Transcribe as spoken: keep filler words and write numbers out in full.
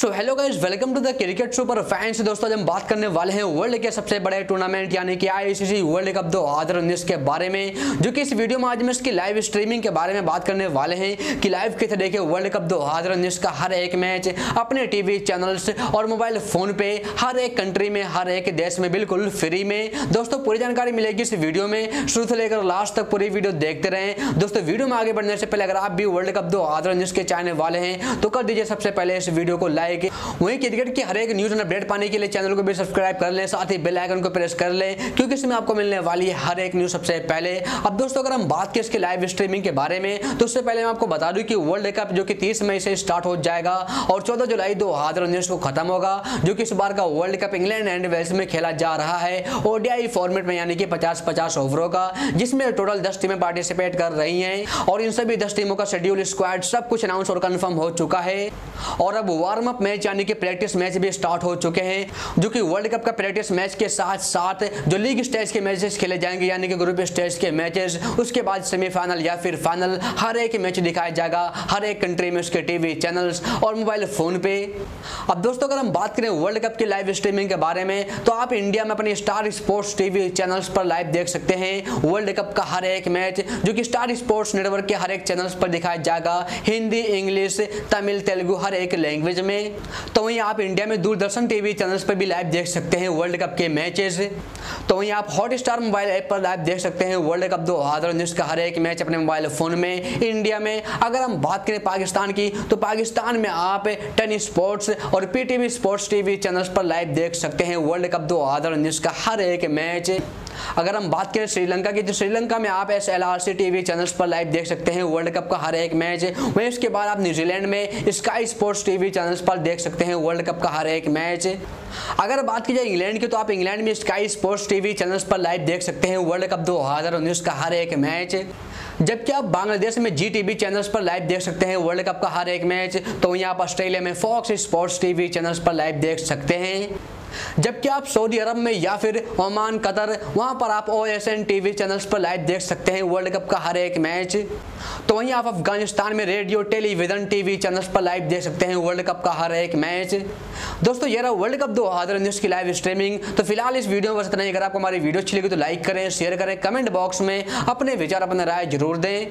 So hello guys, welcome to the cricket super fans. दोस्तों, आज हम बात करने वाले हैं वर्ल्ड के सबसे बड़े टूर्नामेंट यानी कि आईसीसी वर्ल्ड कप दो हज़ार उन्नीस के बारे में, जो कि इस वीडियो में आज हम इसकी लाइव स्ट्रीमिंग के बारे में बात करने वाले हैं कि लाइव किस तरह के वर्ल्ड कप दो हज़ार उन्नीस का हर एक मैच अपने टीवी चैनल्स और मोबाइल फोन पे हर एक कंट्री में, हर एक देश में बिल्कुल फ्री में। दोस्तों, पूरी जानकारी मिलेगी इस वीडियो में, शुरू से लेकर लास्ट तक पूरी वीडियो देखते रहें। दोस्तों, वीडियो में आगे बढ़ने से पहले अगर आप भी वर्ल्ड कप दो हज़ार उन्नीस के चाहने वाले हैं तो कर दीजिए सबसे पहले इस वीडियो को लाइक। वहीं क्रिकेट की हर एक न्यूज एंड अपडेट पाने के लिए चैनल को भी सब्सक्राइब कर लें, साथ ही बेल आइकन को प्रेस कर लें, क्योंकि इसमें आपको मिलने वाली है हर एक न्यूज सबसे पहले। अब दोस्तों, अगर हम बात करें इसके लाइव स्ट्रीमिंग के बारे में तो उससे पहले मैं आपको बता दूं कि वर्ल्ड कप जो कि तीस मई से स्टार्ट हो जाएगा और चौदह जुलाई दो हज़ार उन्नीस को खत्म होगा, जो कि इस बार का world cup England and Wales में खेला जा रहा है ओडीआई फॉर्मेट में, यानी कि पचास पचास ओवरों का, जिसमें टोटल दस टीमें पार्टिसिपेट कर रही हैं और इन सभी दस टीमों का शेड्यूल, स्क्वाड सब कुछ अनाउंस और कंफर्म हो चुका है। और अब वार्म अप मैच यानी कि प्रैक्टिस मैच भी स्टार्ट हो चुके हैं, जो कि वर्ल्ड कप का प्रैक्टिस मैच के साथ साथ जो लीग स्टेज के मैचेस खेले जाएंगे यानी कि ग्रुप स्टेज के मैचेस, उसके बाद सेमीफाइनल या फिर फाइनल, हर एक मैच दिखाया जाएगा हर एक कंट्री में उसके टीवी चैनल्स और मोबाइल फोन पे। अब दोस्तों, अगर हम बात करें वर्ल्ड कप की लाइव स्ट्रीमिंग के बारे में तो आप इंडिया में अपने स्टार स्पोर्ट्स टीवी चैनल्स पर लाइव देख सकते हैं वर्ल्ड कप का हर एक मैच, जो कि स्टार स्पोर्ट्स नेटवर्क के हर एक चैनल्स पर दिखाया जाएगा, हिंदी, इंग्लिश, तमिल, तेलुगु, हर एक लैंग्वेज में। तो वहीं आप इंडिया में दूरदर्शन टीवी चैनल्स पर भी लाइव देख सकते हैं वर्ल्ड कप के मैचेस। तो वहीं आप हॉटस्टार मोबाइल ऐप पर लाइव देख सकते हैं वर्ल्ड कप दो हज़ार उन्नीस का हर एक मैच अपने मोबाइल फोन में। इंडिया में अगर हम बात करें पाकिस्तान की तो पाकिस्तान में आप टेन स्पोर्ट्स और पीटीवी स्पोर्ट्स टीवी चैनल्स पर लाइव देख सकते हैं वर्ल्ड कप दो हज़ार उन्नीस का हर एक मैच। अगर हम बात करें श्रीलंका की तो श्रीलंका में आप S L R C TV channels पर लाइव देख सकते हैं वर्ल्ड कप का हर एक मैच। वहीं इसके बाद आप न्यूजीलैंड में स्काई स्पोर्ट्स टीवी चैनल्स पर देख सकते हैं वर्ल्ड कप का हर एक मैच। अगर बात की जाए इंग्लैंड की तो आप इंग्लैंड में स्काई स्पोर्ट्स टीवी चैनल्स पर लाइव देख सकते हैं वर्ल्ड कप दो हज़ार उन्नीस का हर एक मैच। जबकि आप बांग्लादेश में जी टीवी चैनल्स पर लाइव देख सकते हैं वर्ल्ड कप का हर एक मैच। तो वहीं आप ऑस्ट्रेलिया में फॉक्स स्पोर्ट्स टीवी चैनल्स पर लाइव देख सकते हैं। जबकि आप सऊदी अरब में या फिर ओमान, कतर, वहां पर आप O S N TV channels पर लाइव देख सकते हैं वर्ल्ड कप का हर एक मैच। तो वहीं आप अफगानिस्तान में रेडियो टेलीविजन टीवी चैनल्स पर लाइव देख सकते हैं वर्ल्ड कप का हर एक मैच। दोस्तों, ये रहा वर्ल्ड कप दो हज़ार उन्नीस की लाइव स्ट्रीमिंग। तो फिलहाल इस वीडियो में बस इतना ही। अगर आपको हमारी वीडियो अच्छी लगी तो लाइक करें, शेयर करें, कमेंट बॉक्स में अपने विचार, अपना राय जरूर दें।